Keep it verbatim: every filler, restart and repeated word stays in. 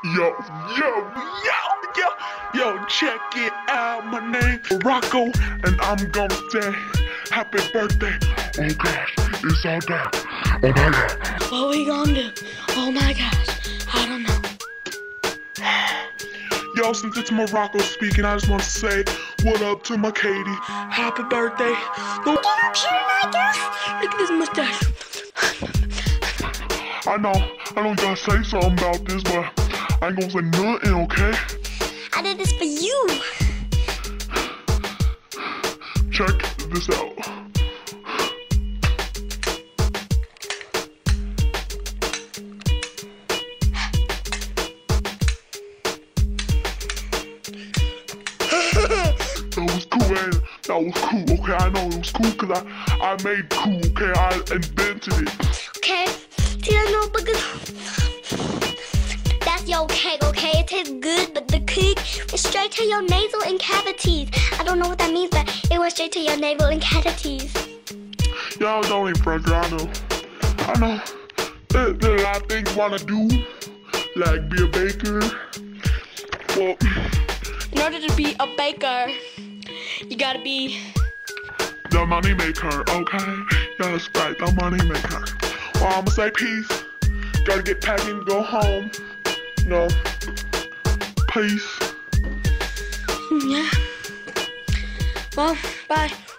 Yo, yo, yo, yo, yo, check it out. My name Rocco, and I'm gonna say happy birthday. Oh gosh, it's all dark. Oh my god. What we gonna do? Oh my gosh, I don't know. Yo, since it's Morocco speaking, I just want to say what up to my Katie. Happy birthday. No, Look at this mustache. I know, I know you gotta say something about this, but I ain't gonna say nothing, okay? I did this for you. Check this out. That was cool, man. That was cool, okay? I know it was cool because I, I made cool, okay? I invented it. Okay, see that notebook? That's your cake, okay? It tastes good, but the cake went straight to your nasal and cavities. I don't know what that means, but it went straight to your navel and cavities. Y'all don't even pressure, I know. I know. There, there are a lot of things you wanna do, like be a baker. Well, In order to be a baker, you gotta be the money maker, okay? Yeah, that's right, the money maker. Well, I'ma say peace. Gotta get packing, go home. No. Peace. yeah. Well, bye.